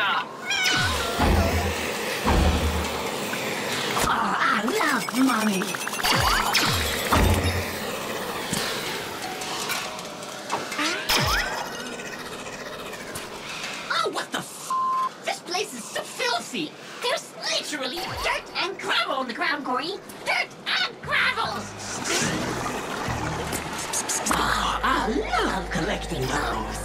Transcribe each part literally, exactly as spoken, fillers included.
pizza! Oh, I love mommy. Oh, what the f***? This place is so filthy. There's literally dirt and gravel on the ground, Gori. Dirt and gravel. Oh, I love collecting those.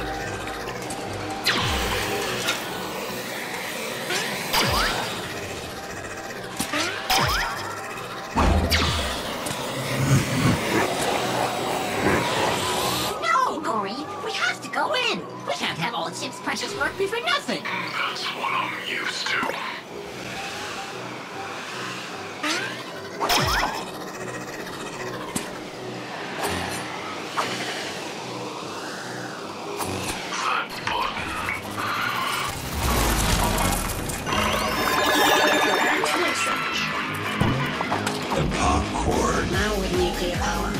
Go in! We can't have all Chip's precious work be for nothing! That's what I'm used to. That button. The popcorn. Now with nuclear power.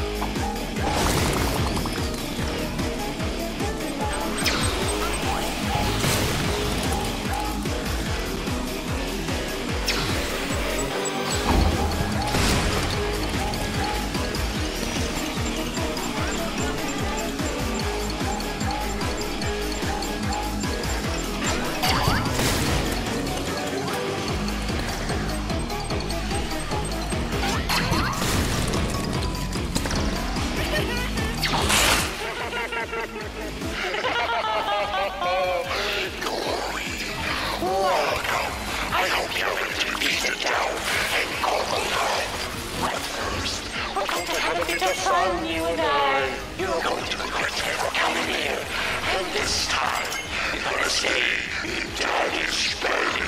Fun, you and I. You're going to regret never coming here. And this time, you're going to say, Daddy's baby.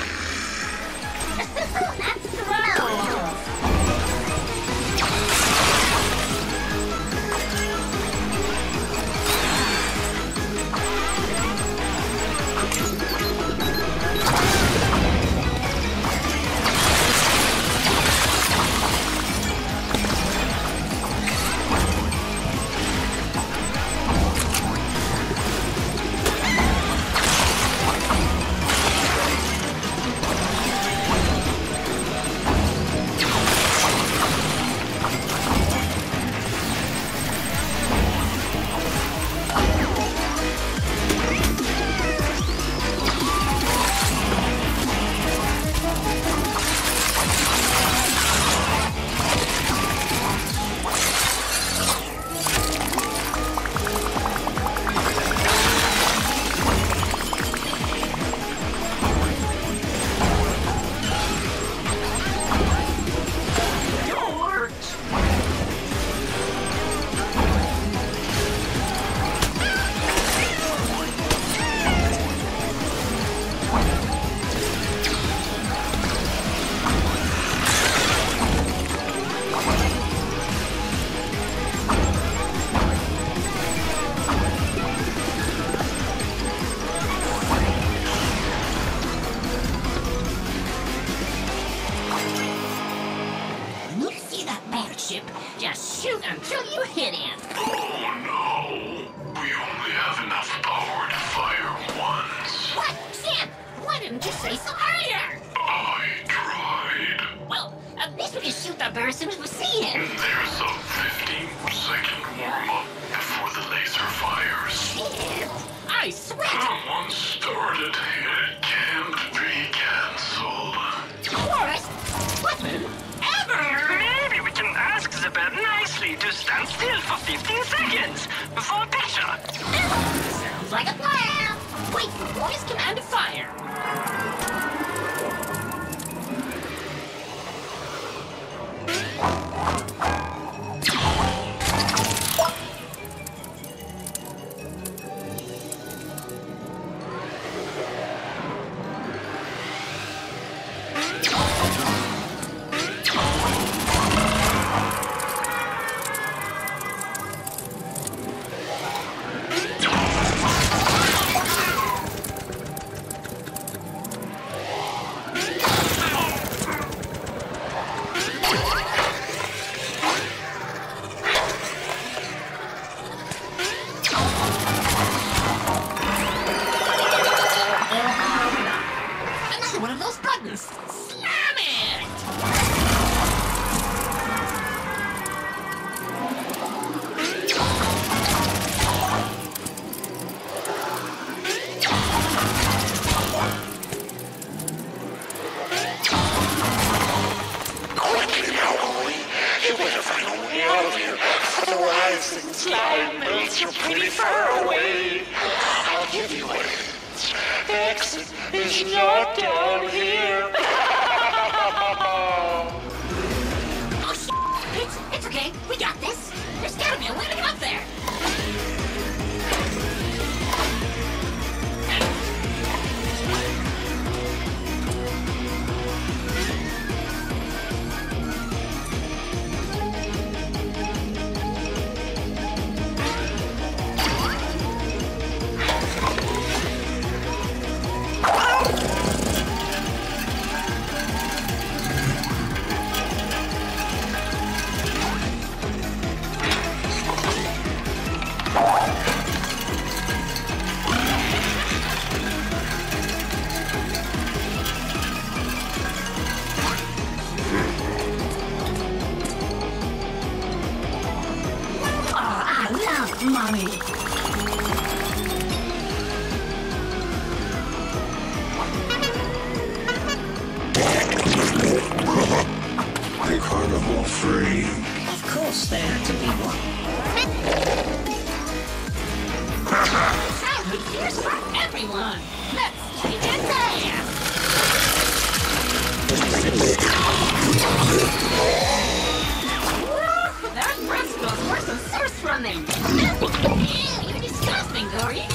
That's thrills! Just shoot until you hit him. Oh no! We only have enough power to fire once. What? Sam, why didn't you say so earlier? I tried. Well, at least we can shoot the bird as soon as we see him. There's a fifteen second warm-up before the laser fires. Shit! I swear Uh, once started, it can't be cancelled. Worst weapon ever! Maybe we can ask the bird nicely to stand still for fifteen seconds for a picture. Sounds like a plan! Wait for voice command to fire! away. I'll give you a hint. X is not down here. Oh, shit. It's, it's okay. We got this. There's gotta be a way to get up there. Mommy. The carnival free. Of course there had to be one. Childhood fears for everyone. Let's change it there. That breast goes worse than source running. Ew, you're disgusting, Gori.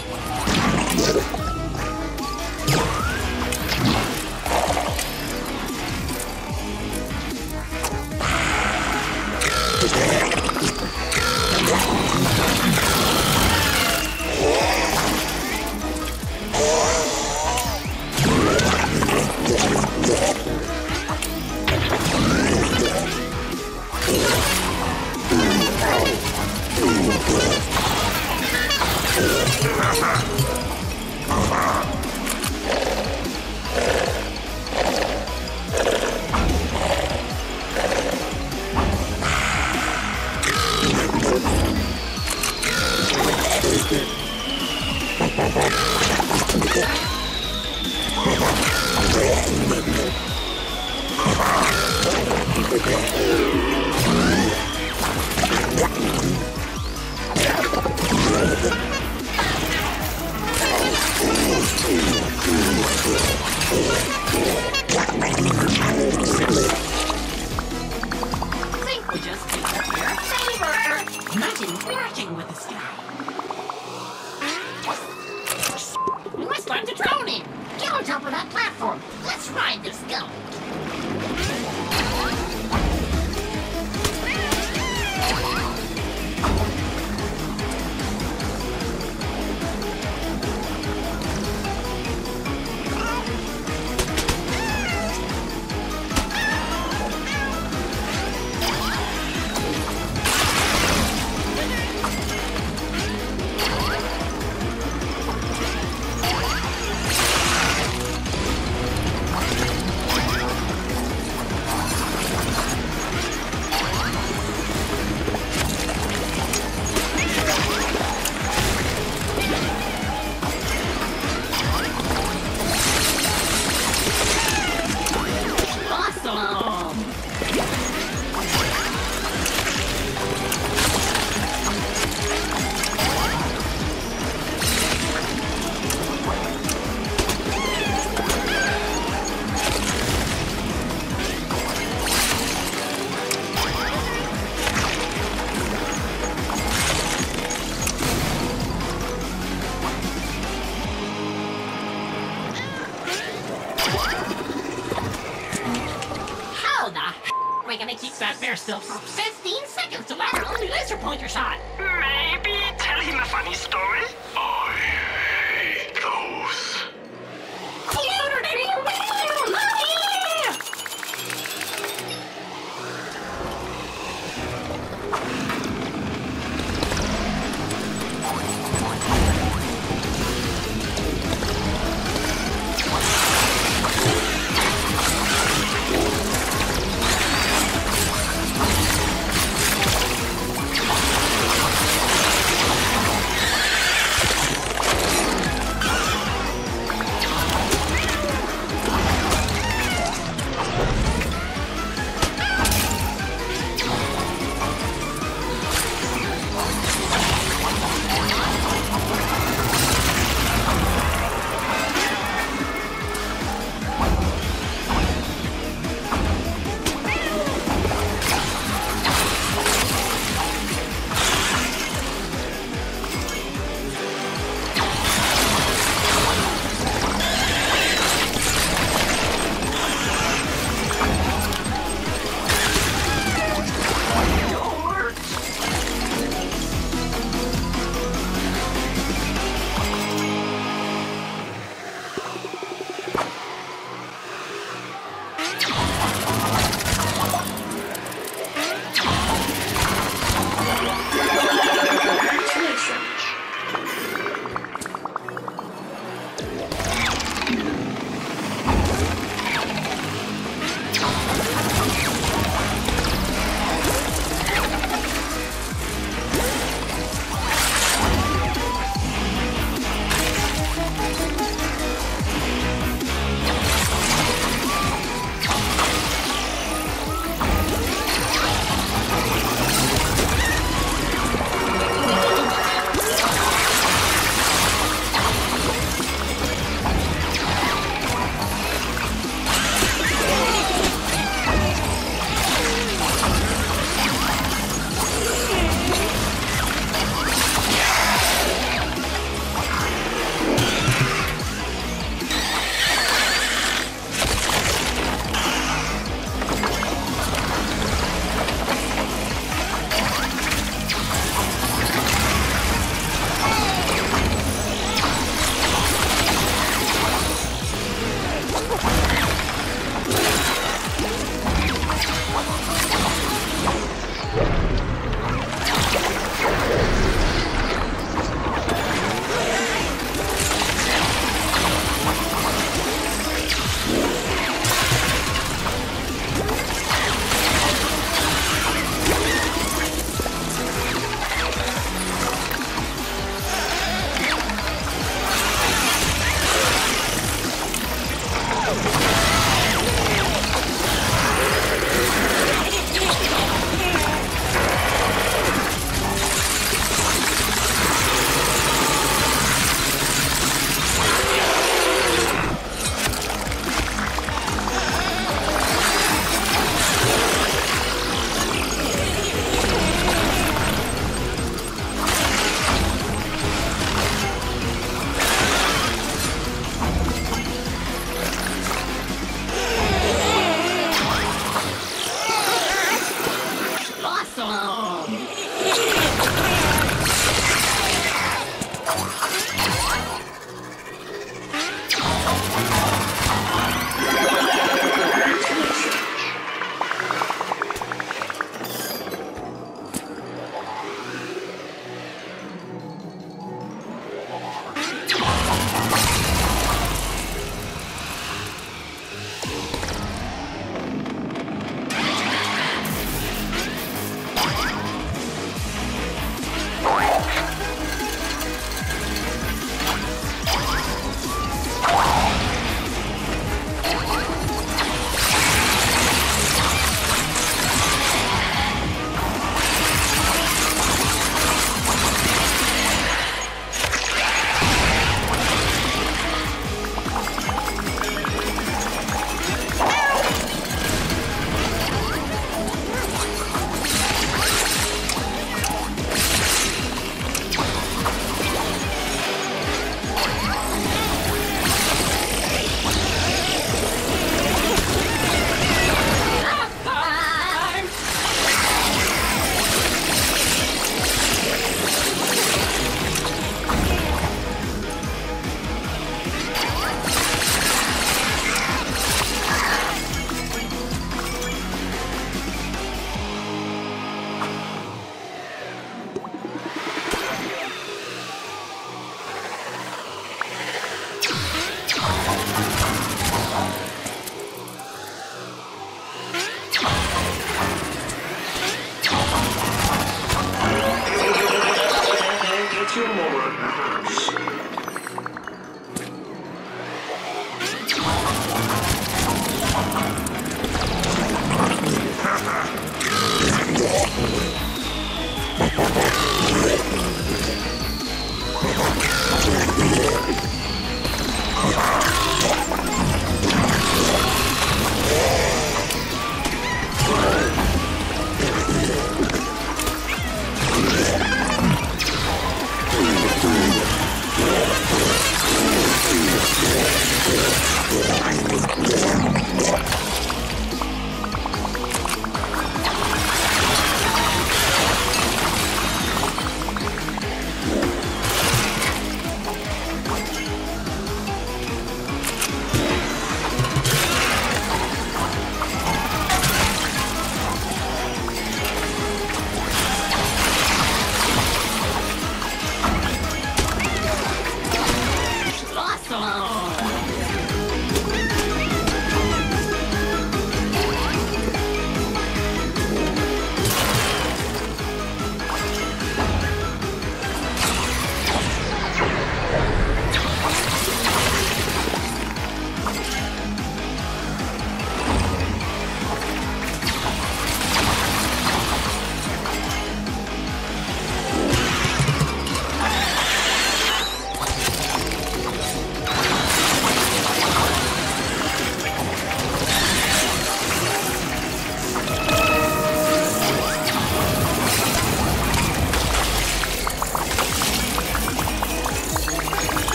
Think we just did us here a favor. Imagine flirting with this guy. It's time to drone him. Get on top of that platform. Let's ride this goat. We're gonna keep that bear still for fifteen seconds to land our only laser pointer shot. Maybe tell him a funny story? I hate those.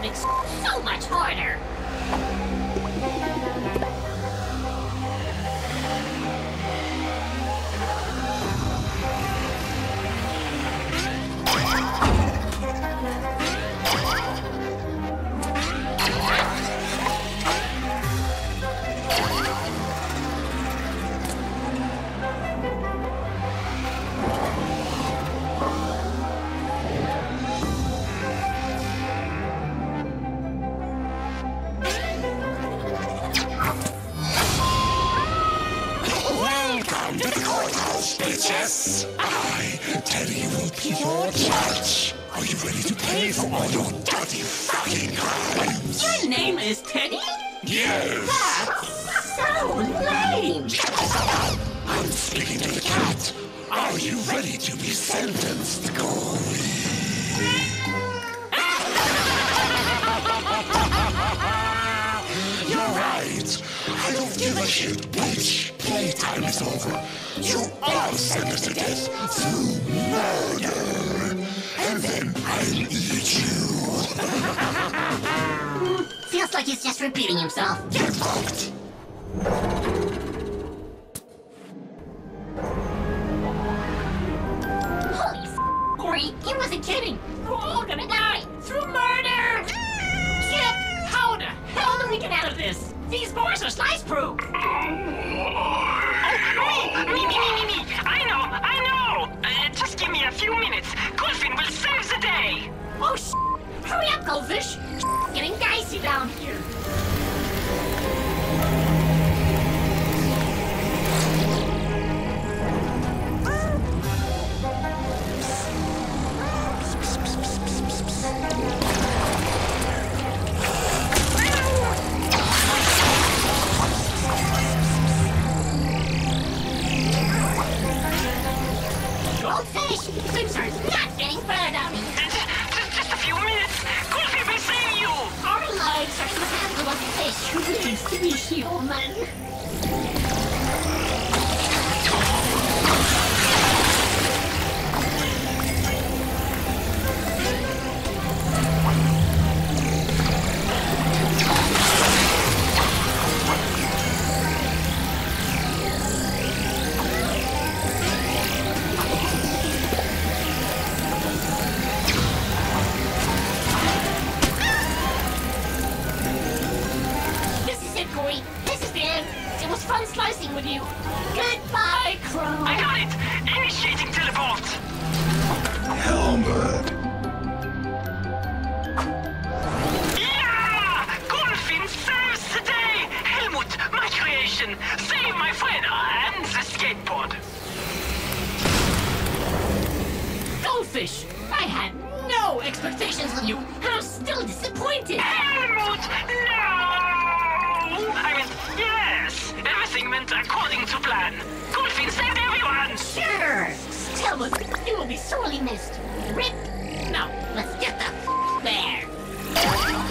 makes so much harder. Welcome to the courthouse, bitches! I, Teddy, will be your judge. Are you ready to pay for all your dirty fucking crimes? Your name is Teddy? Yes! That's so lame! I'm speaking to the cat. Are you ready to be sentenced, Gori? You're right. I don't give a shit, bitch. Playtime is over. You are sentenced to death through murder. And then I'll eat you. Feels like he's just repeating himself. Get fucked. Holy f***, Gori, he wasn't kidding. We're all gonna die through murder! Shit! How the hell do we get out of this? These boards are slice-proof! Oh, me! Me, me, me, me, me! I know! I know! Uh, just give me a few minutes. Goldfin will save the day! Oh, sh**! Hurry up, Goldfish! Getting dicey down here. Goldfish! Things are not getting better! Just, just a few minutes. Goldfin will save you! Our lives are in the hands of a fish who needs to be human. This is it, Gori. This is the end. It was fun slicing with you. Goodbye, Crow. I got it! Initiating teleport! Helmet. Yeah! Goldfin saves the day! Helmut, my creation! Save my friend and the skateboard! Goldfish! I had no expectations of you, and I'm still disappointed. Helmut! No! I mean, yes! Everything went according to plan. Goldfin saved everyone! Sure. Helmut, you will be sorely missed. Rip. Now, let's get the f there.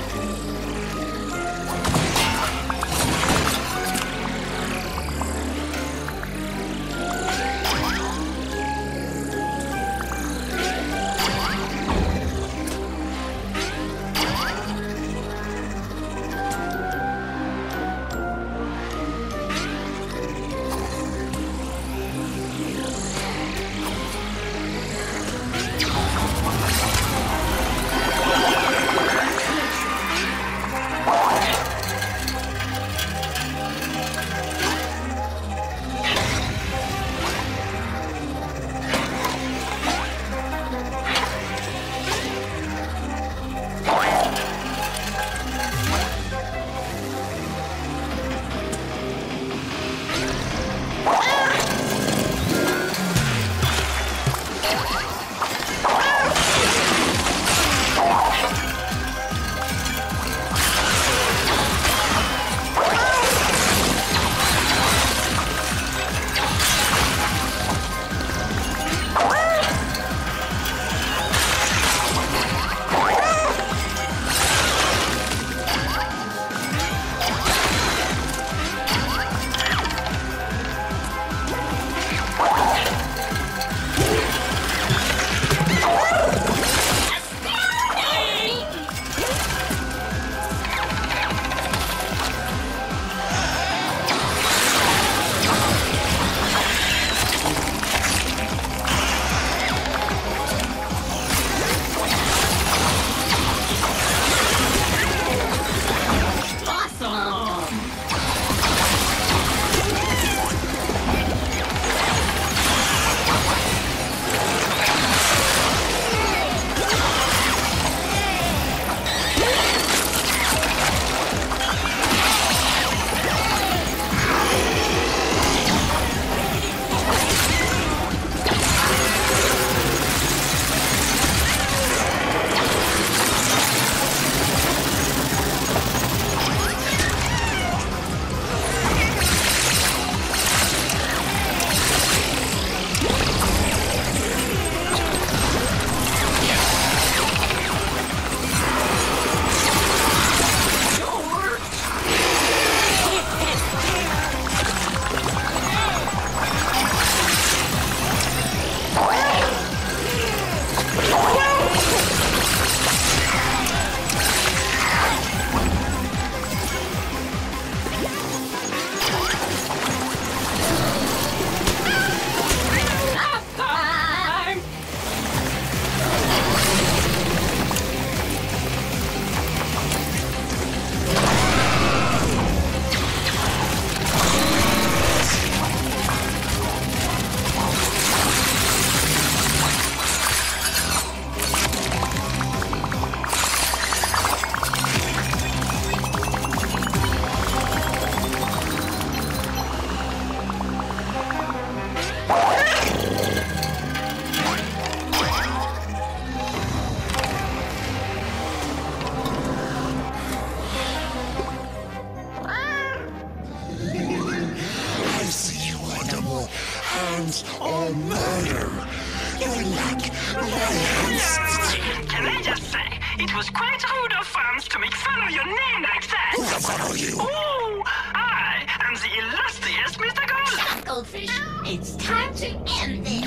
was quite rude of fans to make fun of your name like that. Who the fuck are you? Oh, I am the illustrious Mister Gold. Shut up, Goldfish. It's time to end this.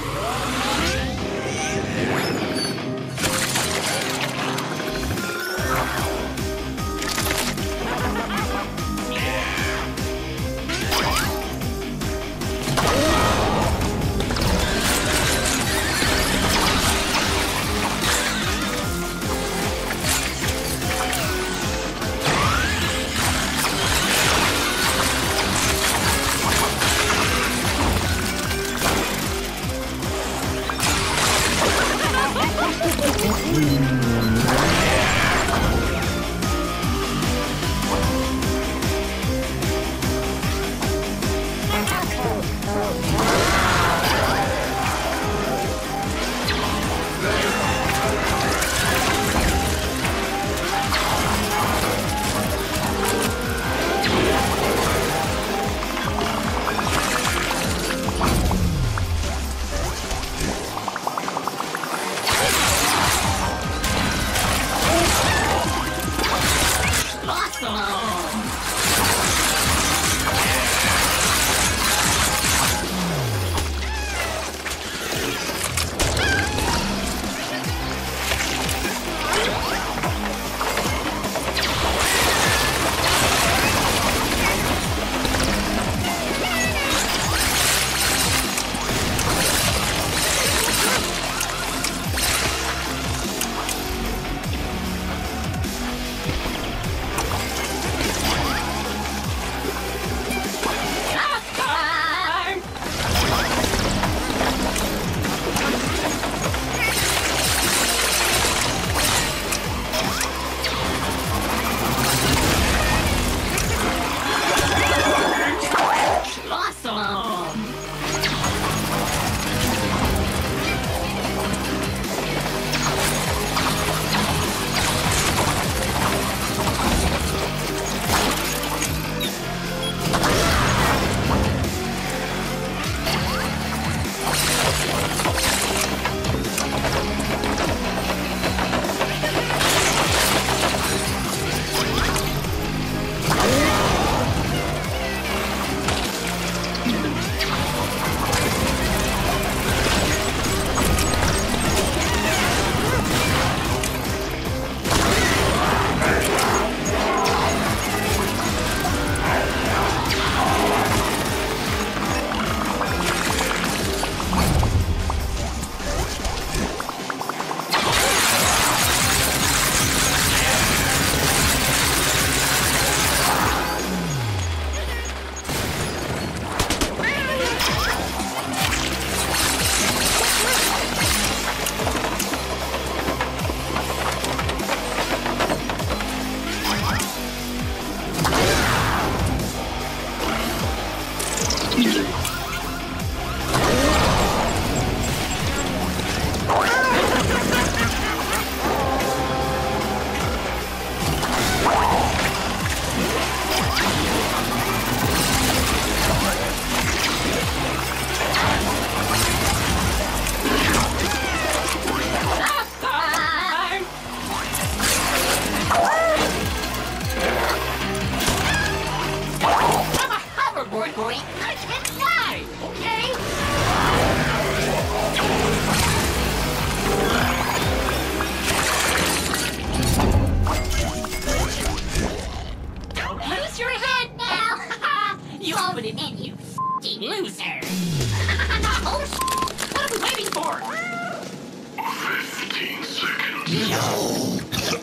No!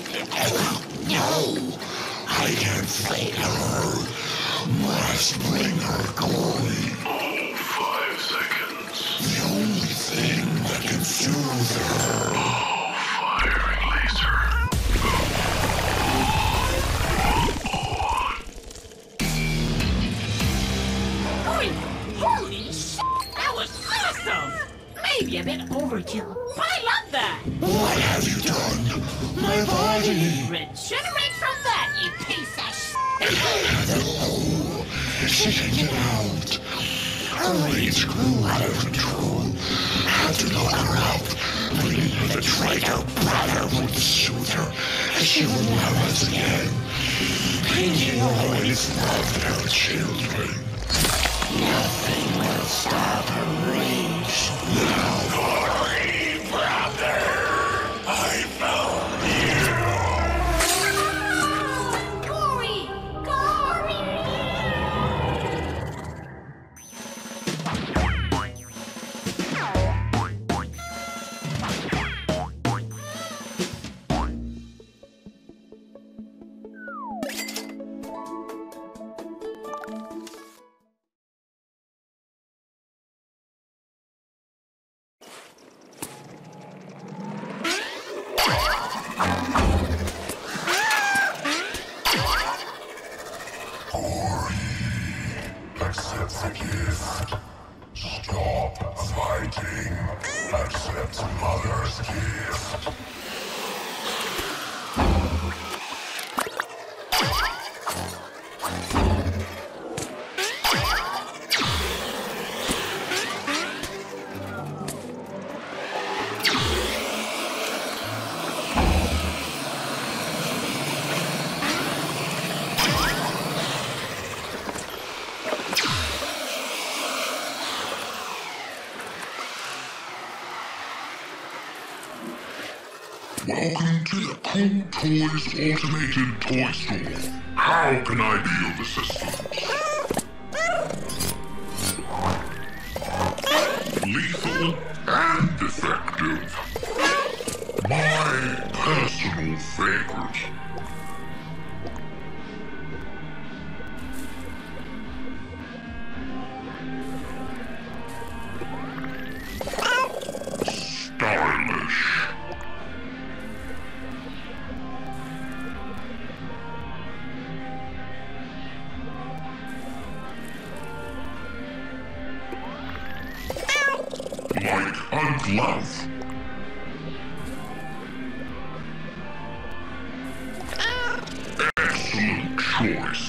No! I can't fight her! Must bring her Gori! Oh, five seconds. The only thing that can soothe her! Oh, firing laser. Gori, holy shit! That was awesome! Maybe a bit overkill, but I love that! What have you done? My body! Regenerate from that, you piece of shit! Hello! She can get out! Her rage grew out of control. Had to lock her up, believe the traitor brother would soothe her, and she would love us again. Pinky always loved her children. Nothing will stop her rage. Now, Gori, brother, I found you. Gori! Gori! Accept the gift. Stop fighting. Accept Mother's gift. Welcome to the Cool Toys Automated Toy Store. How can I be of assistance? Lethal and effective. My personal favorite. Stylish. Like a glove. Excellent choice.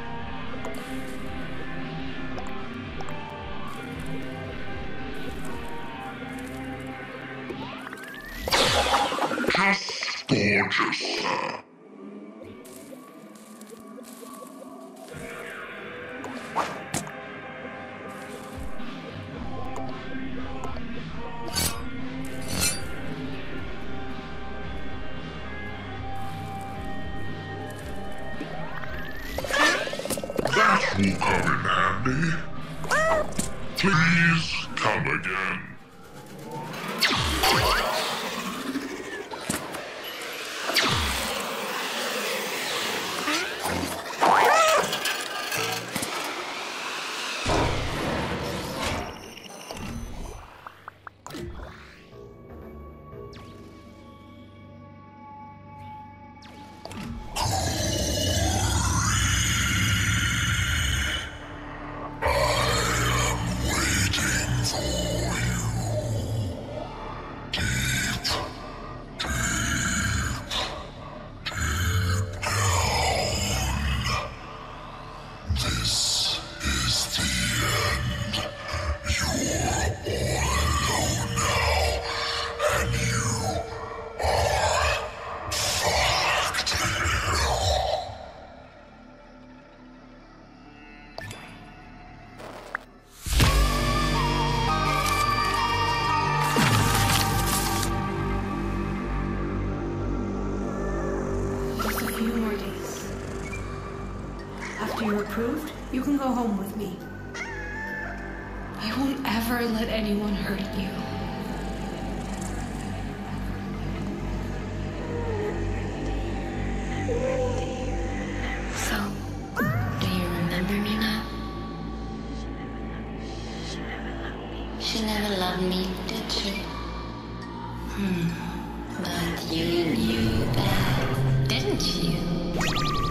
Just gorgeous, sir. That will come in handy. Please come again. you're approved, you can go home with me. I won't ever let anyone hurt you. So, do you remember me now? She never loved me, did she? Hmm. But you knew that, didn't you?